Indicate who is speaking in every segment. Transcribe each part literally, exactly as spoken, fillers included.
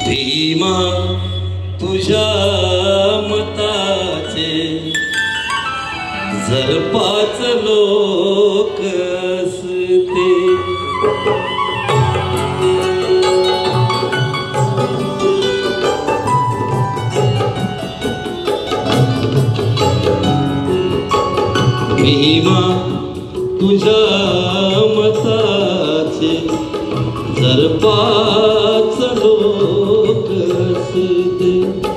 Speaker 1: भीमा तुझ्या मताचे जर पाच लोक असते भीमा तुझ्या मताचे जर पाच लोक असते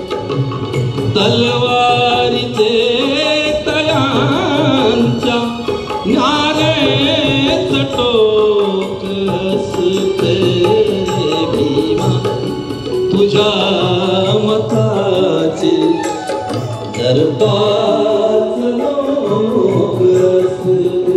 Speaker 1: तलवारीचे तयांच्या न्यारेच टोक असते भीमा तुझ्या मताचे जर पाच लोक असते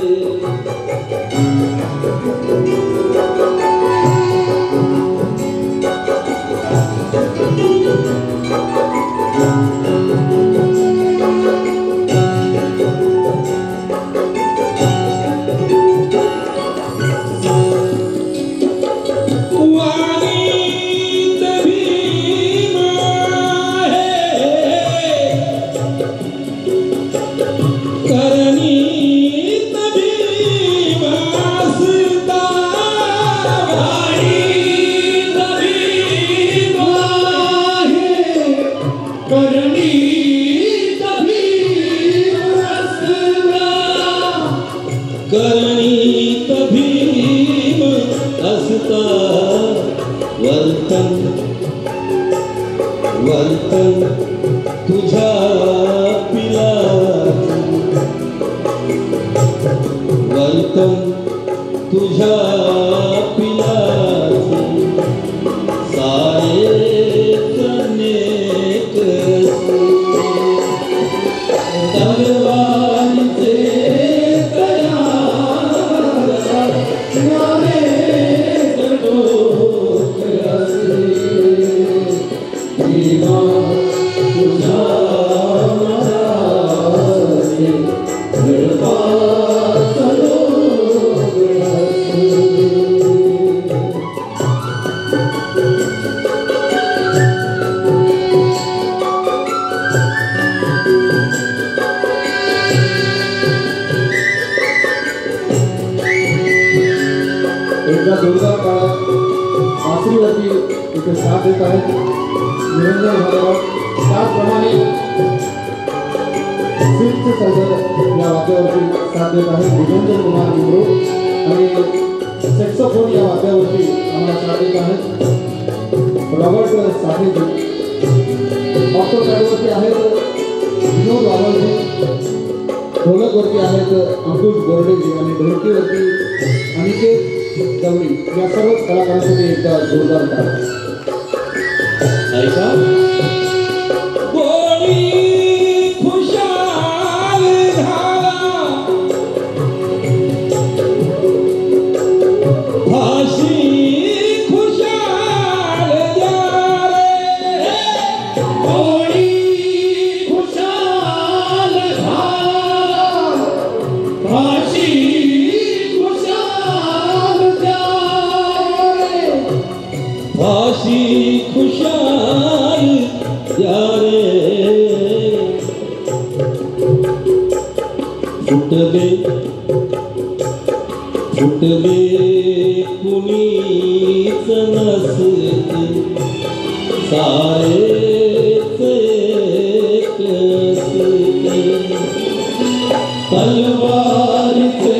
Speaker 1: गणित भीम असता वर्तन वर्तन तुझ्या पिलाचे वर्तन तुझ्या पिलाचे सारेच नेक तलवारीचे
Speaker 2: जोरदार काळात बासरीवरती इथे साथ देत आहेत निरंजन भागवत त्याचप्रमाणे स्विफ्ट सौदर या वाद्यावरती साथ देत आहेत निरंजन कुमार निमरो आणि सॅक्सोफोन या वाद्यावरती आम्हाला साथ देत आहेत रॉबर्ट साठेजी ऑक्टो पॅडवरती आहेत विनोद वावळजी ढोलकवरती आहेत अंकुश गोरडेजी आणि ढोलकीवरती अनिकेत गवळी या सर्व कलाकारांसाठी एकदा जोरदार टाळ्या ऐका
Speaker 1: गोळी खुशाल झाला फाशी खुशाल झाले गोळी खुशाल झाला फाशी फाशी खुशाल यारे फुटले फुटले कुणीच नसते सारेच एक असते तलवारीचे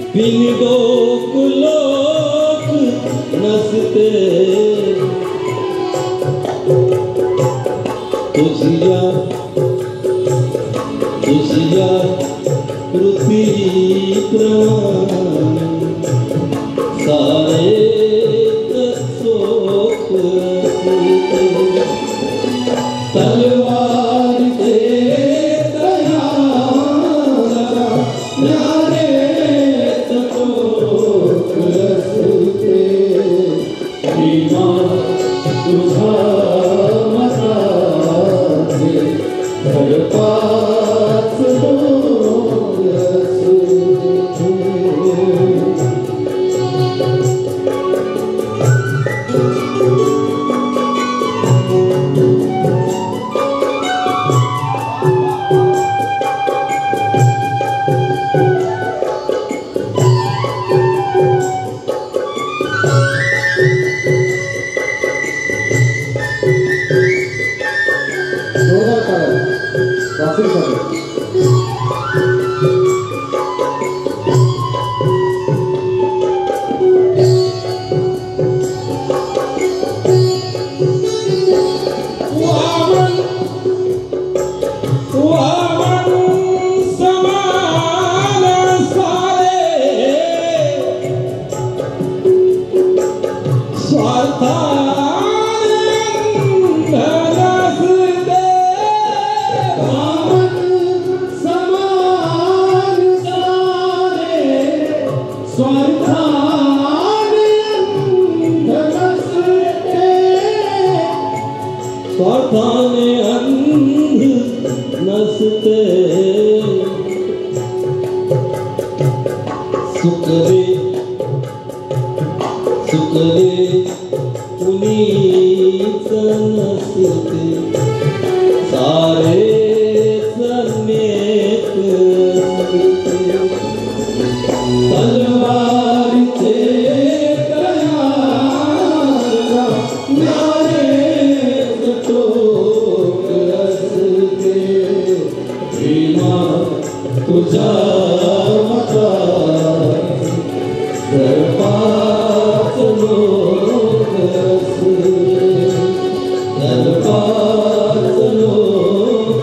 Speaker 1: बिनडोक लोक नसते तुझिया तुझिया पृथ्वी प्रमाण सारे तत्सोक
Speaker 2: तलवार से
Speaker 1: स्वार्थाने अंध नसते सुकरे सुकरे पुनीत नसते सारे समेत तलवार से तुझा मता दरपात लोग दरपात लोग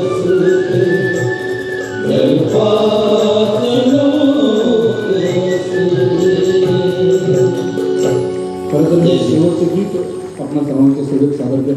Speaker 1: दरपात लोग
Speaker 2: शेवटचे गीत अपना सर्वांचे सोबत सादर